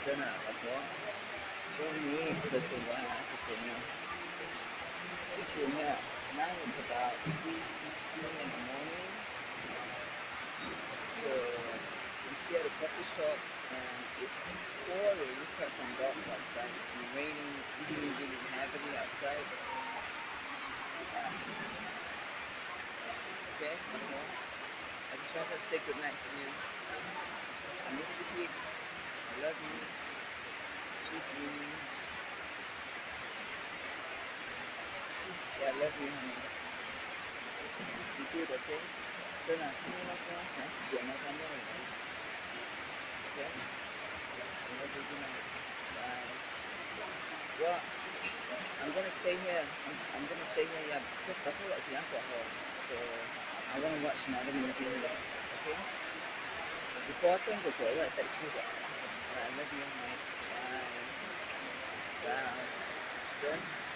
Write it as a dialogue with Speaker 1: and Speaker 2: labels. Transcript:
Speaker 1: 真的，老婆，终于berkeluar sebenarnya. Jujurnya, now it's about 3:15 in the morning. So we see at a coffee shop and it's pouring cats and dogs outside. It's raining really, really heavily outside. Okay, lapo, I just wanted to say goodnight to you. I miss you, pigs. I love you. Sweet dreams. Yeah, I love you, honey. Be good, okay? 真的，今天晚上讲闲了，他没有人。Okay? I love you, good night. Bye. Well, I'm gonna stay here. I'm gonna stay here, yeah, because Papa got alcohol. So I want to watch another movie here. Okay? Before I can go to the text you. I love you, Mike. Bye. Bye. Son.